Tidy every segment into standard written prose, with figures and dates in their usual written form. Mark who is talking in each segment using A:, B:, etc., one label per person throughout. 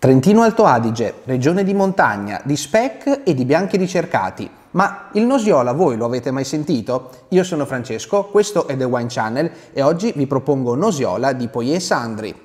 A: Trentino Alto Adige, regione di montagna, di speck e di bianchi ricercati. Ma il Nosiola voi lo avete mai sentito? Io sono Francesco, questo è The Wine Channel e oggi vi propongo Nosiola di Poyet Sandri.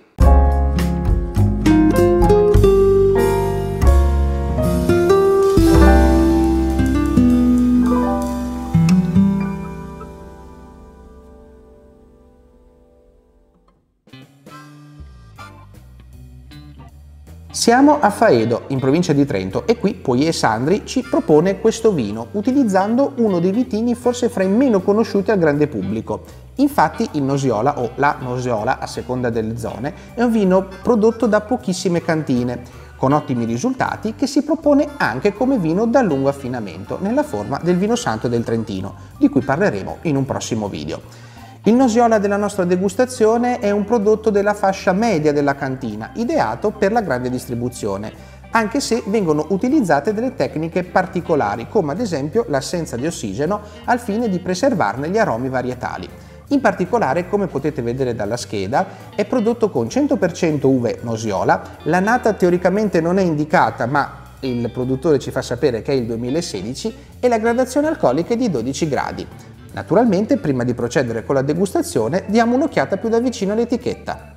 A: Siamo a Faedo, in provincia di Trento, e qui Poyet Sandri ci propone questo vino utilizzando uno dei vitigni forse fra i meno conosciuti al grande pubblico. Infatti il Nosiola, o la Nosiola a seconda delle zone, è un vino prodotto da pochissime cantine, con ottimi risultati, che si propone anche come vino da lungo affinamento, nella forma del vino santo del Trentino, di cui parleremo in un prossimo video. Il Nosiola della nostra degustazione è un prodotto della fascia media della cantina, ideato per la grande distribuzione, anche se vengono utilizzate delle tecniche particolari, come ad esempio l'assenza di ossigeno al fine di preservarne gli aromi varietali. In particolare, come potete vedere dalla scheda, è prodotto con 100% uve Nosiola, l'annata teoricamente non è indicata, ma il produttore ci fa sapere che è il 2016 e la gradazione alcolica è di 12 gradi. Naturalmente, prima di procedere con la degustazione, diamo un'occhiata più da vicino all'etichetta.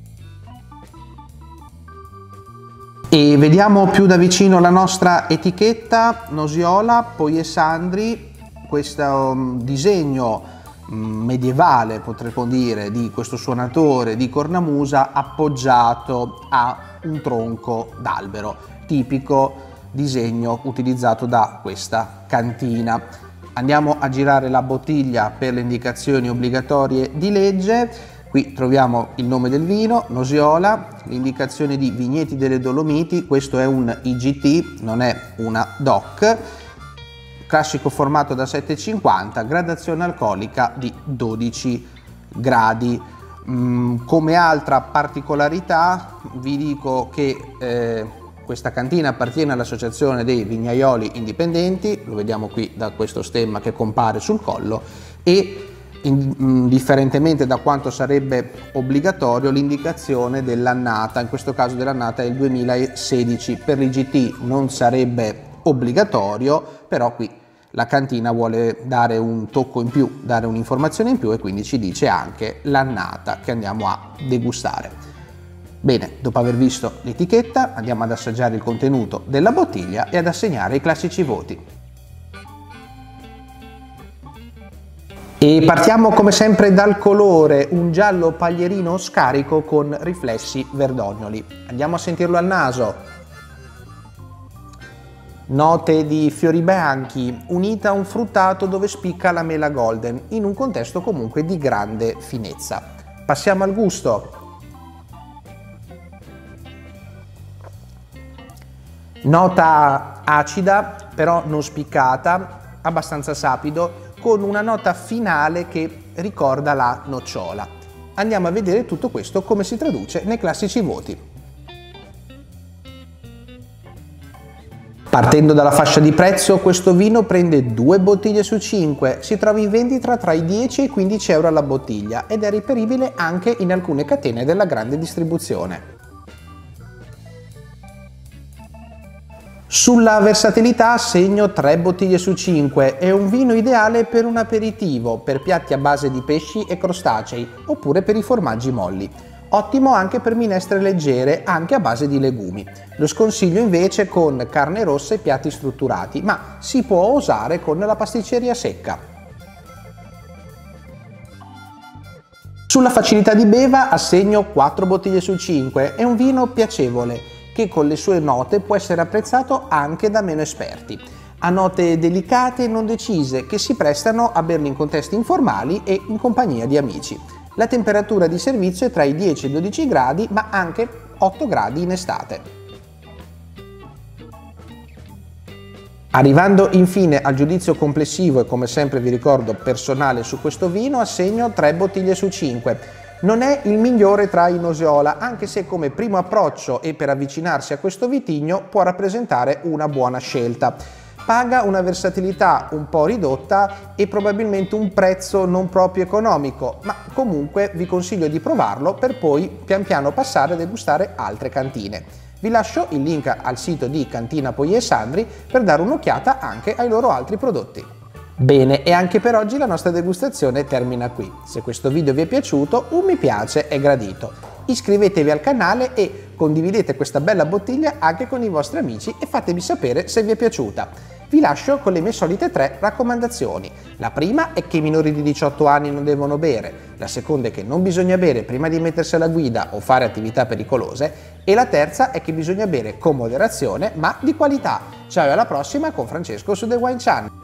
A: E vediamo più da vicino la nostra etichetta Nosiola Poyet Sandri, questo disegno medievale, potremmo dire, di questo suonatore di cornamusa appoggiato a un tronco d'albero, tipico disegno utilizzato da questa cantina. Andiamo a girare la bottiglia per le indicazioni obbligatorie di legge. Qui troviamo il nome del vino, Nosiola, l'indicazione di Vigneti delle Dolomiti, questo è un IGT, non è una DOC, classico formato da 7,50, gradazione alcolica di 12 gradi. Come altra particolarità vi dico che questa cantina appartiene all'Associazione dei Vignaioli Indipendenti, lo vediamo qui da questo stemma che compare sul collo, e differentemente da quanto sarebbe obbligatorio l'indicazione dell'annata, in questo caso dell'annata è il 2016, per l'IGT non sarebbe obbligatorio, però qui la cantina vuole dare un tocco in più, dare un'informazione in più e quindi ci dice anche l'annata che andiamo a degustare. Bene, dopo aver visto l'etichetta andiamo ad assaggiare il contenuto della bottiglia e ad assegnare i classici voti. E partiamo come sempre dal colore, un giallo paglierino scarico con riflessi verdognoli. Andiamo a sentirlo al naso. Note di fiori bianchi, unita a un fruttato dove spicca la mela golden, in un contesto comunque di grande finezza. Passiamo al gusto. Nota acida, però non spiccata, abbastanza sapido, con una nota finale che ricorda la nocciola. Andiamo a vedere tutto questo come si traduce nei classici voti. Partendo dalla fascia di prezzo, questo vino prende 2 bottiglie su 5, si trova in vendita tra i 10 e i 15 euro alla bottiglia ed è reperibile anche in alcune catene della grande distribuzione. Sulla versatilità assegno 3 bottiglie su 5, è un vino ideale per un aperitivo, per piatti a base di pesci e crostacei, oppure per i formaggi molli. Ottimo anche per minestre leggere, anche a base di legumi. Lo sconsiglio invece con carne rossa e piatti strutturati, ma si può osare con la pasticceria secca. Sulla facilità di beva assegno 4 bottiglie su 5, è un vino piacevole, che con le sue note può essere apprezzato anche da meno esperti. Ha note delicate e non decise che si prestano a berli in contesti informali e in compagnia di amici. La temperatura di servizio è tra i 10 e i 12 gradi, ma anche 8 gradi in estate. Arrivando infine al giudizio complessivo e come sempre vi ricordo personale su questo vino, assegno 3 bottiglie su 5. Non è il migliore tra i Nosiola, anche se come primo approccio e per avvicinarsi a questo vitigno può rappresentare una buona scelta. Paga una versatilità un po' ridotta e probabilmente un prezzo non proprio economico, ma comunque vi consiglio di provarlo per poi pian piano passare a degustare altre cantine. Vi lascio il link al sito di Cantina Poi e Sandri per dare un'occhiata anche ai loro altri prodotti. Bene, e anche per oggi la nostra degustazione termina qui. Se questo video vi è piaciuto, un mi piace è gradito. Iscrivetevi al canale e condividete questa bella bottiglia anche con i vostri amici e fatemi sapere se vi è piaciuta. Vi lascio con le mie solite 3 raccomandazioni. La prima è che i minori di 18 anni non devono bere, la seconda è che non bisogna bere prima di mettersi alla guida o fare attività pericolose e la terza è che bisogna bere con moderazione ma di qualità. Ciao e alla prossima con Francesco su The Wine Channel.